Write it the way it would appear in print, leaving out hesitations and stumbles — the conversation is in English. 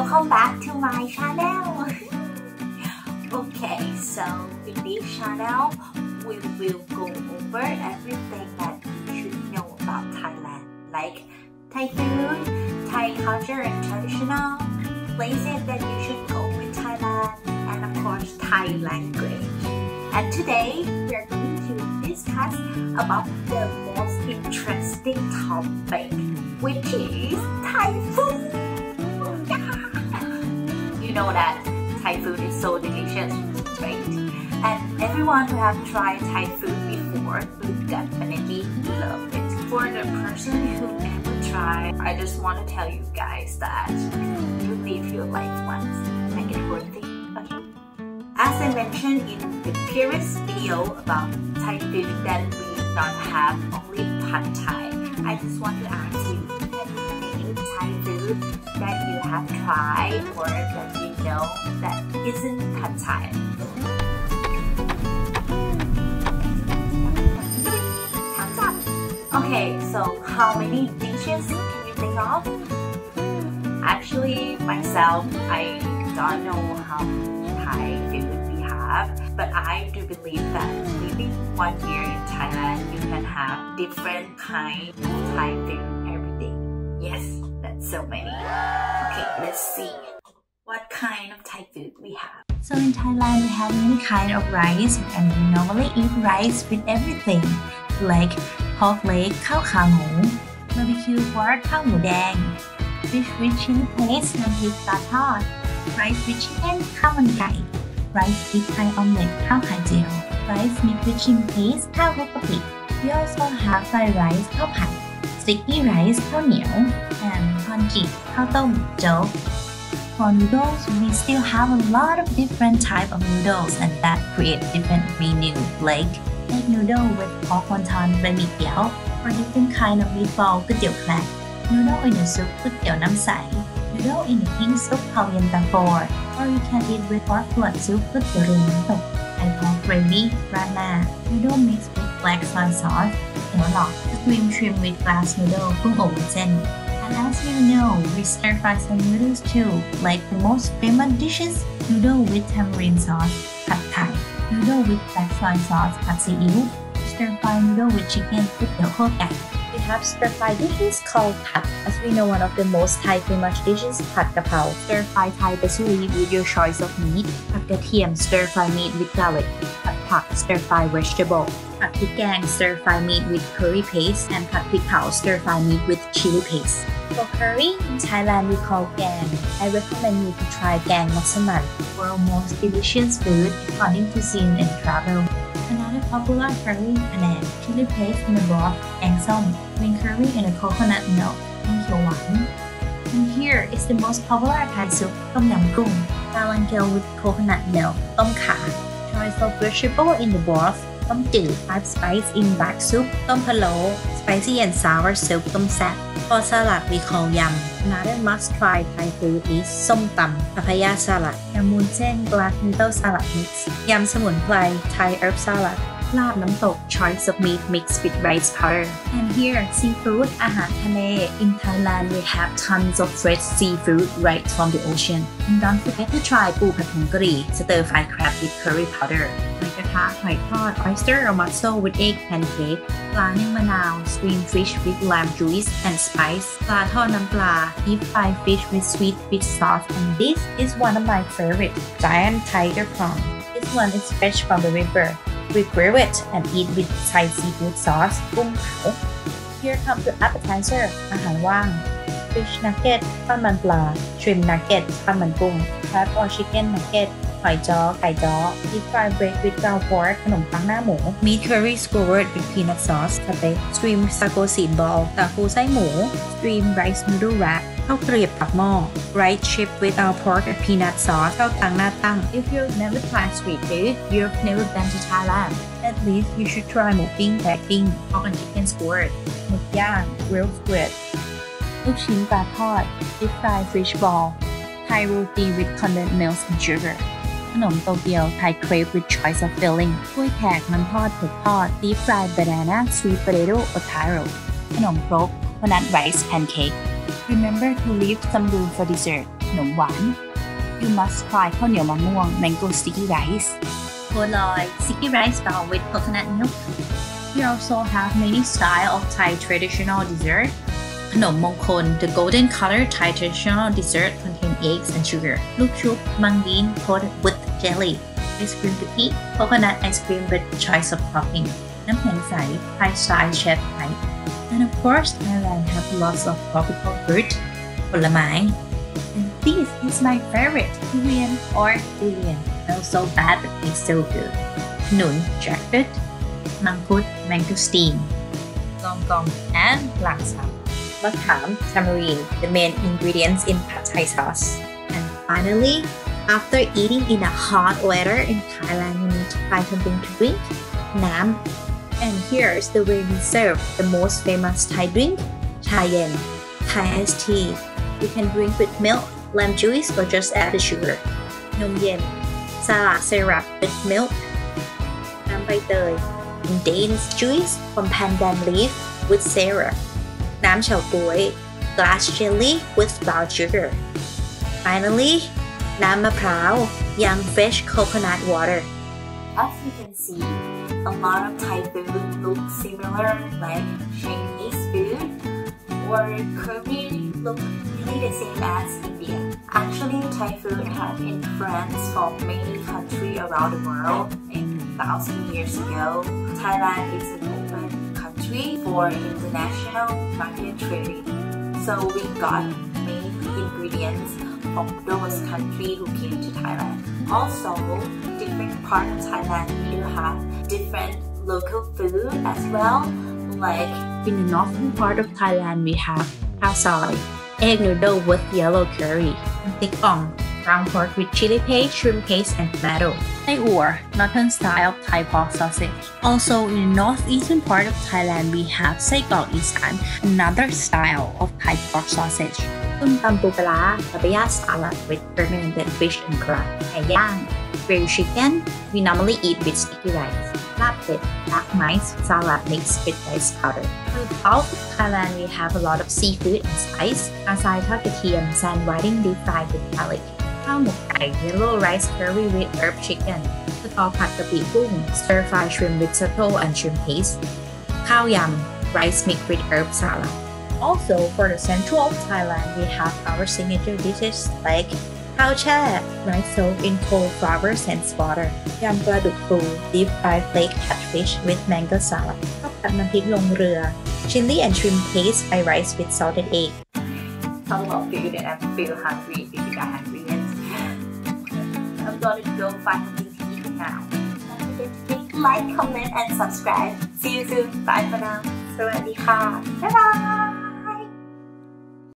Welcome back to my channel. Okay, so in this channel, we will go over everything that you should know about Thailand, like Thai food, Thai culture and traditional, places that you should go in Thailand, and of course Thai language. And today we are going to discuss about the most interesting topic, which is Thai food. You know that Thai food is so delicious, right? And everyone who have tried Thai food before would definitely love it. For the person who never tried, I just want to tell you guys that you live your life once, make it worth it, okay? As I mentioned in the previous video about Thai food that we don't have only Pad Thai, I just want to ask you, any Thai food that you have tried or that you know that isn't Pad Thai? Hands up! Okay, so how many dishes can you think of? Actually, myself, I don't know how Thai food we have, but I do believe that living 1 year in Thailand, you can have different kind of Thai food every day. Yes, that's so many. Okay, let's see what kind of Thai food we have. So in Thailand, we have many kind of rice, and we normally eat rice with everything, like pork leg, ข้าวขาหมู barbecue pork, ข้าวหมูแดง fish with chili paste น้ำพริกปลาทอด rice with chicken ข้าวมันไก่ rice with Thai omelette ข้าวไข่เจียว rice mixed with chili paste ข้าวคลุกกะปิ we also have fried rice ข้าวผัด sticky rice ข้าวเหนียว and congee ข้าวต้ม โจ๊ก For noodles, we still have a lot of different type of noodles and that create different menu like egg noodle with pork wonton บะหมี่เกี๊ยว or different kind of meatball ก๋วยเตี๋ยวแคระ noodle in the soup ก๋วยเตี๋ยวน้ำใส noodle in the pink soup ข้าวเย็นตาโฟ or you can eat with pork blood soup ก๋วยเตี๋ยวเรือน้ำตก and pork gravy ราดหน้า noodle mixed with black soy sauce เตี๋ยวหลอก cream shrimp with glass noodle กุ้งอบวุ้นเส้น And as you know, we stir fry some noodles too, like the most famous dishes, noodle with tamarind sauce, Pad Thai, noodle with black soy sauce, Padซีอิ๊ว stir fry noodle with chicken, ก๋วยเตี๋ยวคั่วไก่ We have stir fry dishes called Pad. As we know, one of the most Thai famous dishes, Pad Kapao, stir fry Thai basil with your choice of meat, Pad Katiem, stir fry meat with garlic, Pad Pak, stir fry vegetable, Pad Phik Gang, stir fry meat with curry paste, and Pad Phik Khao, stir fry meat with chili paste. For curry, in Thailand we call gang. I recommend you to try gang masaman, world's most delicious food according to scene and travel. Another popular curry and chili paste in the broth, gang som, green curry in a coconut milk, and kheowan. And here is the most popular Thai soup, tom yum gung, balangel with coconut milk, tom kha. Choice of vegetable in the broth, tomจืด 5 spice in black soup, tom palo, spicy and sour soup, tom sat. For salad, we call yum. Another must-try Thai food is som tam, papaya salad, yam woon sen, black noodle salad mix, yam samun plai, Thai herb salad, lab nam tok, choice of meat mixed with rice powder. And here, seafood, อาหารทะเล In Thailand, we have tons of fresh seafood right from the ocean. And don't forget to try ปูผัดผงกะหรี่ stir-fry crab with curry powder. หอยกระทะ หอยทอด oyster or mussel with egg pancake, ปลานึ่งมะนาว steamed fish with lime juice and spice, ปลาทอดน้ำปลา deep fried fish with sweet fish sauce, and this is one of my favorite, giant tiger prawn. This one is fresh from the river. We grill it and eat with Thai seafood sauce, กุ้งเผา Here comes the appetizer, อาหารว่าง Fish nugget ข้าวมันปลา Shrimp nugget ข้าวมันกุ้ง Crab or chicken nugget หอยจ้อ ไก่จ้อ Deep fried bread with ground pork ขนมปังหน้าหมู Meat curry skewered with peanut sauce สเต็ก Stream sago seed ball ตาคูไส้หมู Stream rice noodle wrap ข้าวเกรียบปักหม้อ Rice chip with our pork and peanut sauce ข้าวตังหน้าตั้ง If you've never tried street food, you've never been to Thailand. At least you should try หมูปิ้ง แบกปิ้ง pork and chicken skewered หมึกย่าง grilled squid ลูกชิ้นปลาทอด Deep fried fish ball Thai roti with condensed milk and sugar ขนมโตเกียว Thai crepe with choice of filling กล้วยแขกมันทอดเผือกทอด Deep fried banana sweet potato or taro ขนมครก coconut rice pancake Remember to leave some room for dessert ขนมหวาน You must try ข้าวเหนียวมะม่วง Mango sticky rice บัวลอย sticky rice bound with coconut milk. We also have many styles of Thai traditional dessert. ขนมมงคล The golden color Thai traditional dessert contain eggs and sugar. ลูกชุบ mung bean coated with jelly. Ice cream cookie, coconut ice cream with choice of topping. น้ำแข็งใส Thai style chef pie. And of course, Thailand have lots of tropical fruit. ผลไม้ And this is my favorite, durian or durian. Smells so bad but tastes so good. ขนุน jackfruit, มังคุด mangosteen, ลองกอง and หลังสามมะขาม tamarind, the main ingredients in pad thai sauce. And finally, after eating in a hot weather in Thailand, you need to find something to drink. น้ำ And here's the way we serve the most famous Thai drink, Thai yen, Thai iced tea. You can drink with milk, lime juice, or just add the sugar. นมเย็น Salad syrup with milk. น้ำใบเตย Dates juice from pandan leaf with syrup. น้ำเฉาก๊วย Glass jelly with brown sugar. Finally, น้ำมะพร้าว Young fresh coconut water. As you can see, a lot of Thai food look similar like Chinese food or Korean look really the same as India. Actually, Thai food had influence from many countries around the world. And 1,000 years ago, Thailand is an open country for international market trading. So we got main ingredients from those countries who came to Thailand. Also, different parts of Thailand do have different local food as well. Like in the northern part of Thailand, we have khao soi, egg noodle with yellow curry, and tik ong, brown pork with chili paste, shrimp paste, and tomato. Thai or northern style of Thai pork sausage. Also, in the northeastern part of Thailand, we have sai gok isan, another style of Thai pork sausage. ส้มตำปูปลา papaya salad with fermented fish and crab. ไก่ย่าง grilled chicken. We normally eat with sticky rice. ลาบเป็ด black mice salad mixed with rice powder. Throughout Thailand, we have a lot of seafood and spice. อาซายทอดกระเทียม sand whiting deep fried with garlic. ข้าวหมกไก่ yellow rice curry with herb chicken. สตอผัดกะปิกุ้ง stir fry shrimp with risotto and shrimp paste. ข้าวยำ rice mixed with herb salad. Also, for the central of Thailand, we have our signature dishes like khao cha, rice soaked in cold flour and water, yam pla duk fu, deep fried flake catfish with mango salad, ข้าวผัดน้ำพริกลงเรือ chili and shrimp paste fried rice with salted egg. talk about food and I feel hungry if you got hungry. I'm gonna go find something to eat now. Don't forget to click like, comment, and subscribe. See you soon. Bye for now. สวัสดีค่ะ บ๊ายบาย